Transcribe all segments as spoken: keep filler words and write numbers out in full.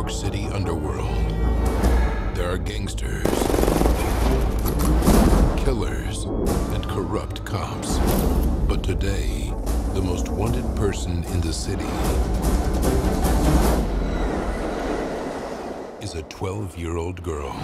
York City underworld, there are gangsters, killers, and corrupt cops. But today, the most wanted person in the city is a twelve-year-old girl.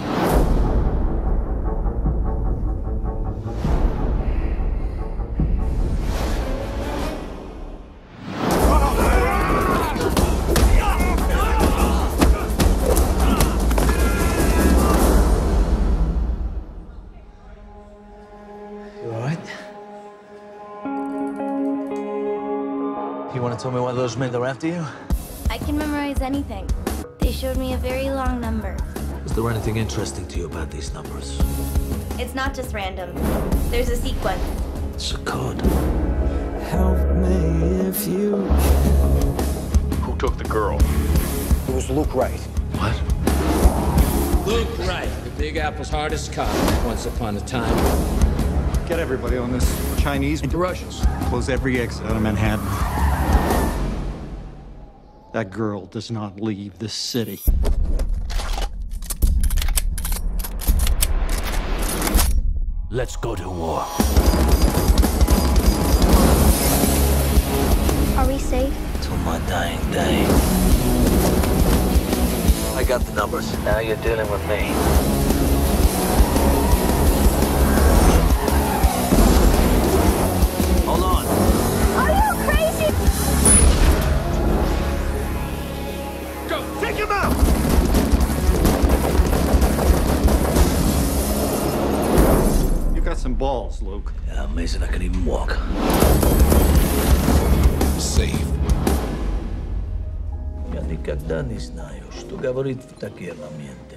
You want to tell me why those men are after you? I can memorize anything. They showed me a very long number. Is there anything interesting to you about these numbers? It's not just random. There's a sequence. It's a code. Help me if you can. Who took the girl? It was Luke Wright. What? Luke Wright, the Big Apple's hardest cop once upon a time. Get everybody on this. Chinese and Russians. Close every exit out of Manhattan. That girl does not leave this city. Let's go to war. Are we safe? Till my dying day. I got the numbers. Now you're dealing with me. Hold on. Are you crazy? Go! Take him out! You got some balls, Luke. Yeah, amazing I can even walk. Safe. Я никогда не знаю, что говорит в такие моменты.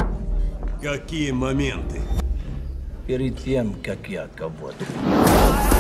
Какие моменты? Перед тем, как я кого-то...